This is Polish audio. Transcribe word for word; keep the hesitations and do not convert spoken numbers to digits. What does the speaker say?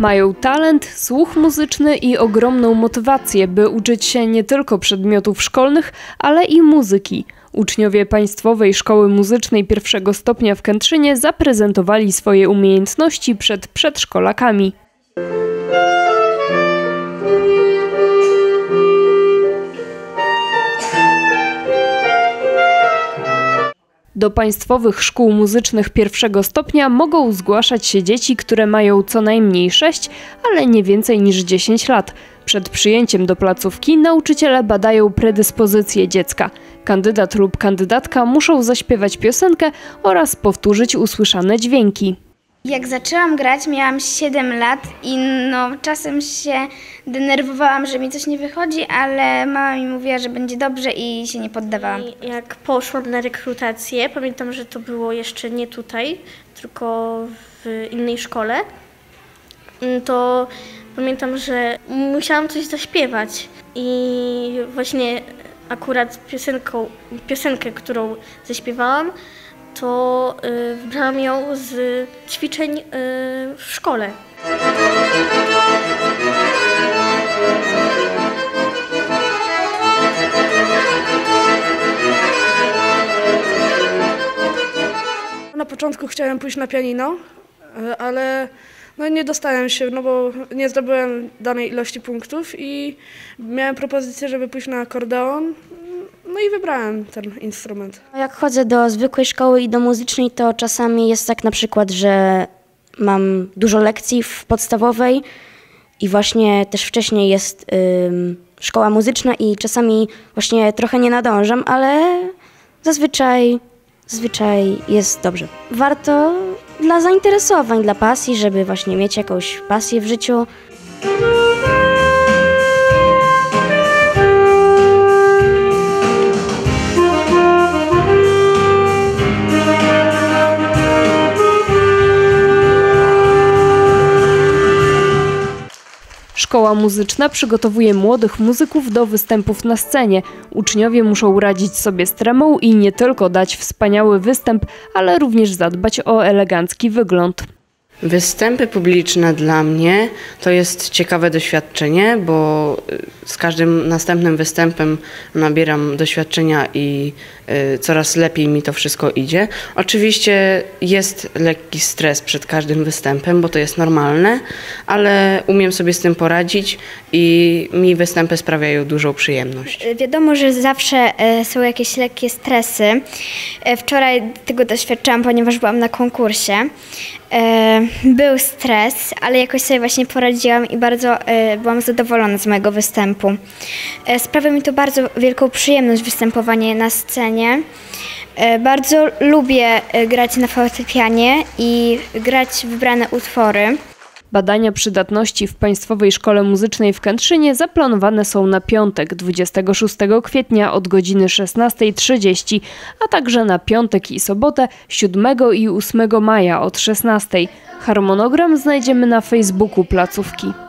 Mają talent, słuch muzyczny i ogromną motywację, by uczyć się nie tylko przedmiotów szkolnych, ale i muzyki. Uczniowie Państwowej Szkoły Muzycznej pierwszego stopnia w Kętrzynie zaprezentowali swoje umiejętności przed przedszkolakami. Do państwowych szkół muzycznych pierwszego stopnia mogą zgłaszać się dzieci, które mają co najmniej sześć, ale nie więcej niż dziesięć lat. Przed przyjęciem do placówki nauczyciele badają predyspozycje dziecka. Kandydat lub kandydatka muszą zaśpiewać piosenkę oraz powtórzyć usłyszane dźwięki. Jak zaczęłam grać, miałam siedem lat i no, czasem się denerwowałam, że mi coś nie wychodzi, ale mama mi mówiła, że będzie dobrze i się nie poddawałam. I jak poszłam na rekrutację, pamiętam, że to było jeszcze nie tutaj, tylko w innej szkole, to pamiętam, że musiałam coś zaśpiewać i właśnie akurat piosenką, piosenkę, którą zaśpiewałam, to y, wybrałam ją z ćwiczeń y, w szkole. Na początku chciałem pójść na pianino, ale no nie dostałem się, no bo nie zdobyłem danej ilości punktów i miałem propozycję, żeby pójść na akordeon. No i wybrałem ten instrument. Jak chodzę do zwykłej szkoły i do muzycznej, to czasami jest tak na przykład, że mam dużo lekcji w podstawowej i właśnie też wcześniej jest ym, szkoła muzyczna i czasami właśnie trochę nie nadążam, ale zazwyczaj, zazwyczaj jest dobrze. Warto dla zainteresowań, dla pasji, żeby właśnie mieć jakąś pasję w życiu. Szkoła muzyczna przygotowuje młodych muzyków do występów na scenie. Uczniowie muszą radzić sobie z tremą i nie tylko dać wspaniały występ, ale również zadbać o elegancki wygląd. Występy publiczne dla mnie to jest ciekawe doświadczenie, bo z każdym następnym występem nabieram doświadczenia i y, coraz lepiej mi to wszystko idzie. Oczywiście jest lekki stres przed każdym występem, bo to jest normalne, ale umiem sobie z tym poradzić i mi występy sprawiają dużą przyjemność. Wiadomo, że zawsze są jakieś lekkie stresy. Wczoraj tego doświadczyłam, ponieważ byłam na konkursie. Był stres, ale jakoś sobie właśnie poradziłam i bardzo byłam zadowolona z mojego występu. Sprawia mi to bardzo wielką przyjemność występowanie na scenie. Bardzo lubię grać na fortepianie i grać wybrane utwory. Badania przydatności w Państwowej Szkole Muzycznej w Kętrzynie zaplanowane są na piątek, dwudziestego szóstego kwietnia od godziny szesnastej trzydzieści, a także na piątek i sobotę, siódmego i ósmego maja od szesnastej. Harmonogram znajdziemy na Facebooku placówki.